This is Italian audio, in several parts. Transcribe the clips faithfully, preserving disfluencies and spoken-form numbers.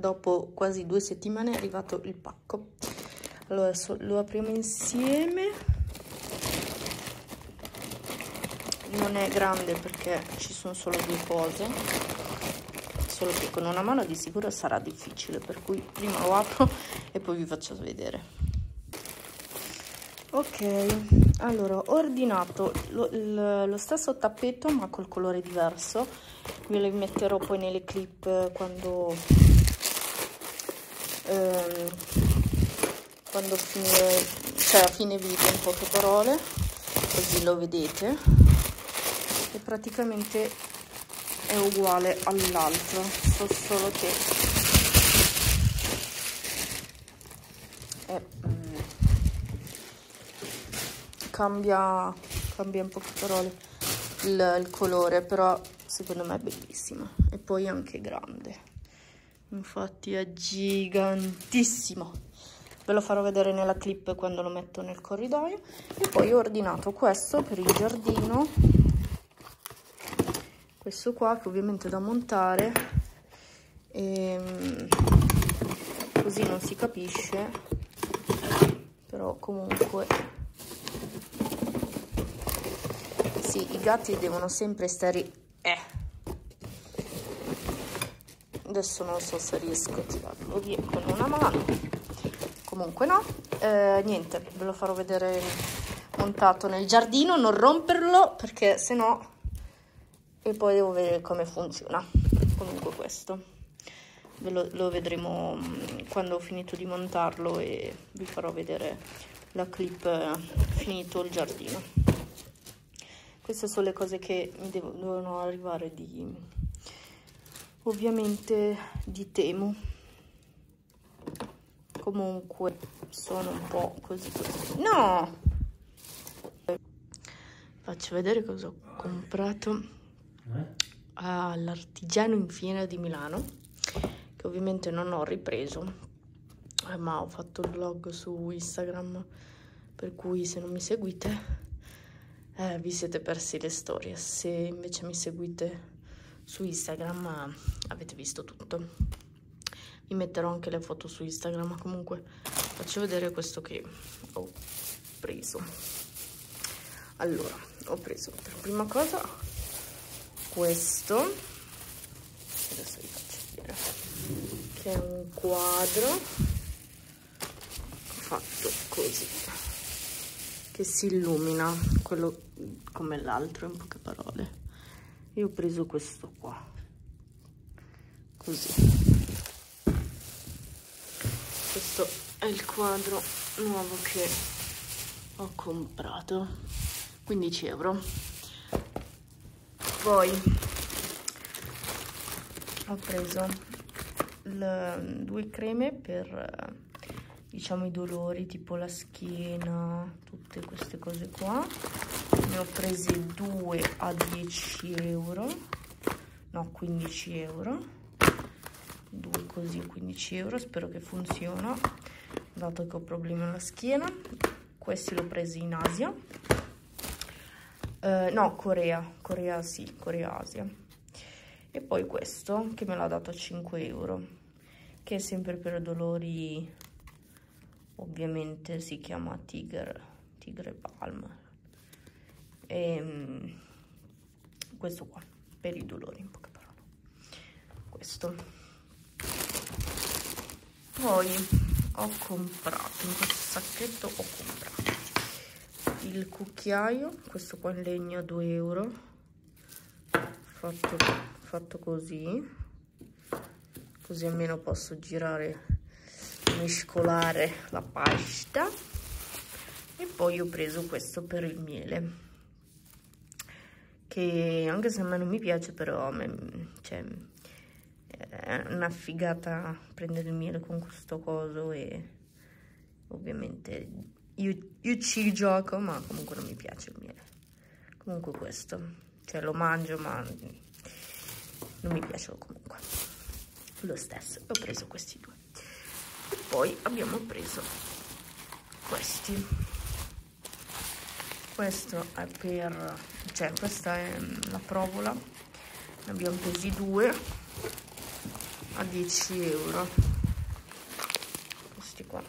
dopo quasi due settimane è arrivato il pacco. Allora adesso lo apriamo insieme. Non è grande perché ci sono solo due cose, solo che con una mano di sicuro sarà difficile, per cui prima lo apro e poi vi faccio vedere. Ok, allora ho ordinato lo, lo, lo stesso tappeto ma col colore diverso. Ve lo metterò poi nelle clip quando ehm, quando finire, cioè a fine video, in poche parole, così lo vedete. E praticamente è uguale all'altro, so solo che è, mm, cambia cambia in poche parole il, il colore, però secondo me è bellissima. E poi anche grande, infatti è gigantissimo. Ve lo farò vedere nella clip quando lo metto nel corridoio. E poi ho ordinato questo per il giardino, questo qua, che ovviamente è da montare, e così non si capisce, però comunque sì, i gatti devono sempre stare eh. Adesso non so se riesco a tirarlo via con una mano, comunque no. Eh, niente, ve lo farò vedere montato nel giardino, non romperlo perché sennò, e poi devo vedere come funziona. Comunque questo ve lo, lo vedremo quando ho finito di montarlo e vi farò vedere la clip finito il giardino. Queste sono le cose che mi devo, devono arrivare di, ovviamente, di Temu. Comunque sono un po' così così. No! Faccio vedere cosa ho comprato all'Artigiano in Fiera di Milano, che ovviamente non ho ripreso, eh, ma ho fatto il vlog su Instagram, per cui se non mi seguite eh, vi siete persi le storie. Se invece mi seguite su Instagram eh, avete visto tutto. Vi metterò anche le foto su Instagram. Comunque faccio vedere questo che ho preso. Allora, ho preso per prima cosa questo, adesso vi faccio vedere, che è un quadro fatto così, che si illumina, quello come l'altro, in poche parole. Io ho preso questo qua, così. Questo è il quadro nuovo che ho comprato, quindici euro. Poi ho preso le, due creme per, diciamo, i dolori, tipo la schiena, tutte queste cose qua. Ne ho prese due a dieci euro, no, quindici euro, due così, quindici euro. Spero che funziona, dato che ho problemi alla schiena. Questi l'ho presi in Asia. Uh, no, Corea, Corea sì, Corea Asia. E poi questo che me l'ha dato a cinque euro, che è sempre per dolori, ovviamente si chiama Tigre, Tigre Balm. E um, questo qua, per i dolori, in poche parole. Questo. Poi ho comprato, in questo sacchetto ho comprato il cucchiaio, questo qua in legno a due euro, fatto, fatto così, così almeno posso girare, mescolare la pasta. E poi ho preso questo per il miele, che anche se a me non mi piace, però a me, cioè, è una figata prendere il miele con questo coso. E ovviamente io, io ci gioco, ma comunque non mi piace il miele. Comunque questo, cioè lo mangio, ma non mi piace comunque lo stesso. Ho preso questi due. E poi abbiamo preso questi. Questo è per, cioè questa è la provola, ne abbiamo presi due. a dieci euro. Questi qua,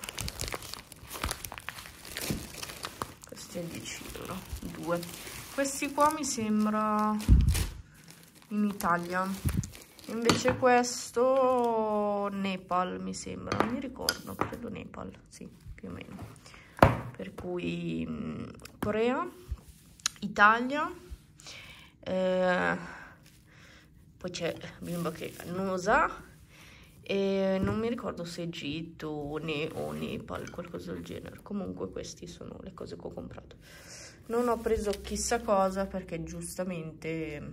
questi a dieci euro, due. Questi qua mi sembra in Italia, invece questo Nepal mi sembra, non mi ricordo, credo Nepal, sì, più o meno. Per cui mh, Corea, Italia, eh, poi c'è bimba che non usa, e non mi ricordo se Egitto o, ne o Nepal, qualcosa del genere. Comunque queste sono le cose che ho comprato. Non ho preso chissà cosa perché giustamente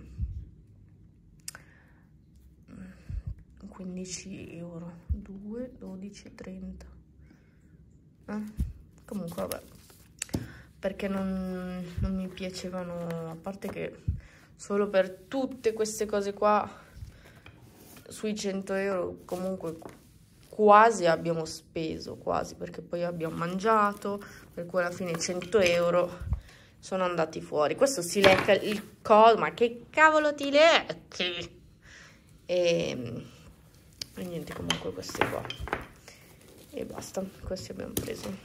quindici euro, due, dodici, trenta. Eh? Comunque vabbè, perché non, non mi piacevano, a parte che solo per tutte queste cose qua sui cento euro comunque quasi abbiamo speso, quasi, perché poi abbiamo mangiato, per cui alla fine cento euro sono andati fuori. Questo si lecca il coso, ma che cavolo ti lecchi? E, e niente, comunque questi qua. E basta, questi abbiamo preso.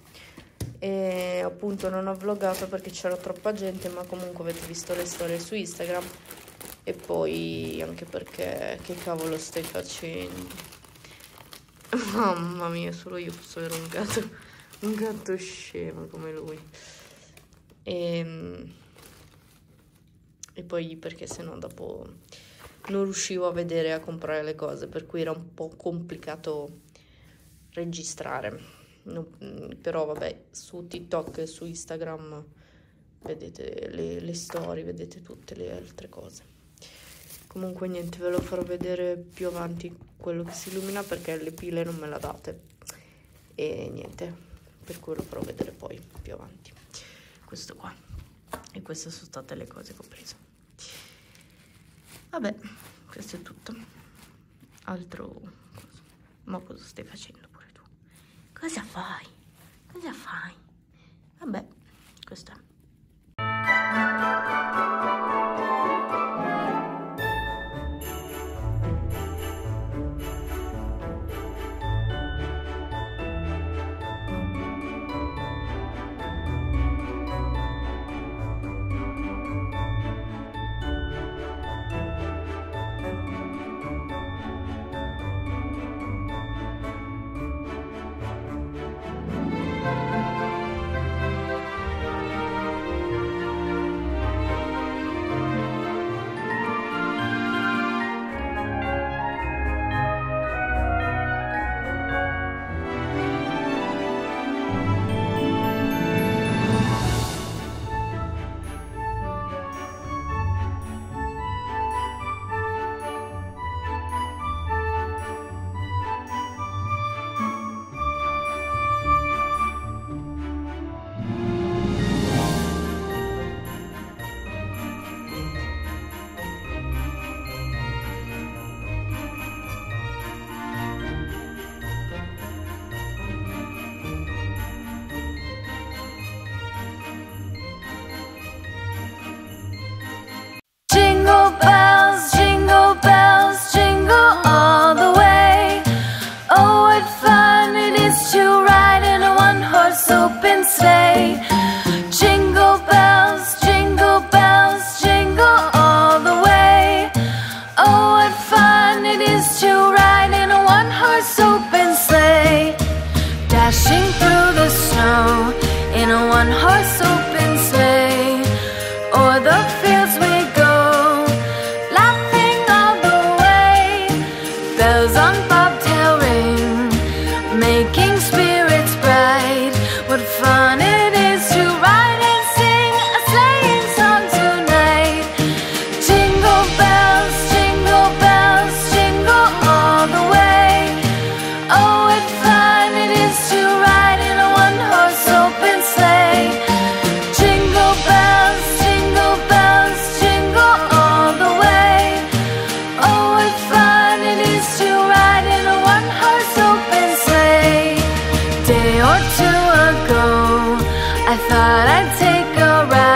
E appunto non ho vloggato perché c'era troppa gente, ma comunque avete visto le storie su Instagram. E poi anche perché che cavolo stai facendo? Mamma mia, solo io posso avere un gatto, un gatto scemo come lui. E, e poi perché sennò dopo non riuscivo a vedere, a comprare le cose, per cui era un po' complicato registrare. No, però vabbè, su TikTok e su Instagram vedete le, le storie, vedete tutte le altre cose. Comunque niente, ve lo farò vedere più avanti quello che si illumina, perché le pile non me la date. E niente, per cui lo farò vedere poi più avanti. Questo qua. E queste sono state le cose che ho preso. Vabbè, questo è tutto. Altro cosa. Ma cosa stai facendo pure tu? Cosa fai? Cosa fai? Vabbè, questo è. Day or two ago, I thought I'd take a ride.